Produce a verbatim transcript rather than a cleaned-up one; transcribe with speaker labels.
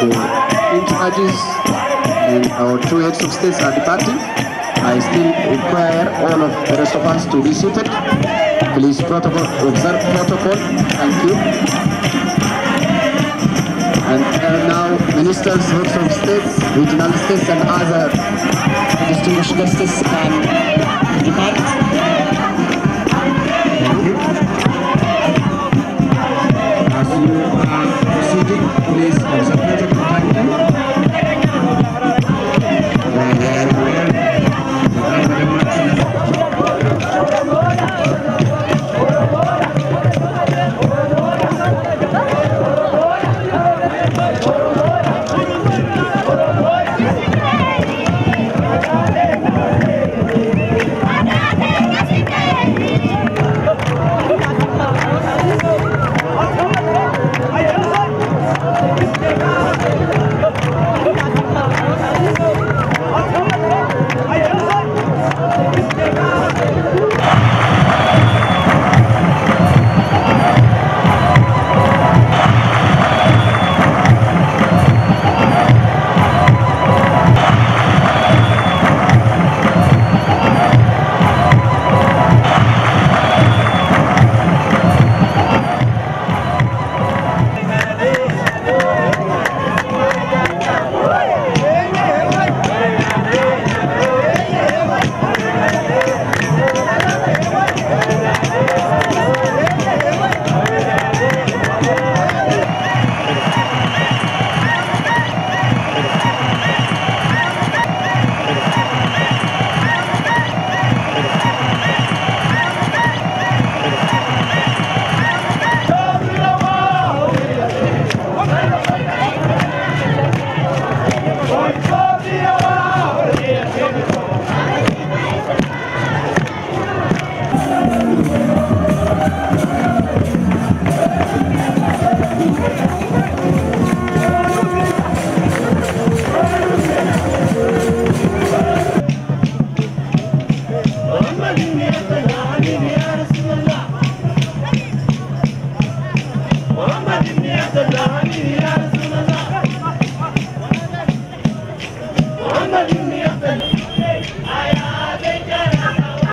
Speaker 1: the in charges and our two heads of states are departing. I still require all of the rest of us to be seated. Please protocol, observe protocol. Thank you. And uh, now ministers, heads of states, regional states and other distinguished guests can depart. Thank you. As you are proceeding, please observe protocol. Thank you.
Speaker 2: Thank you.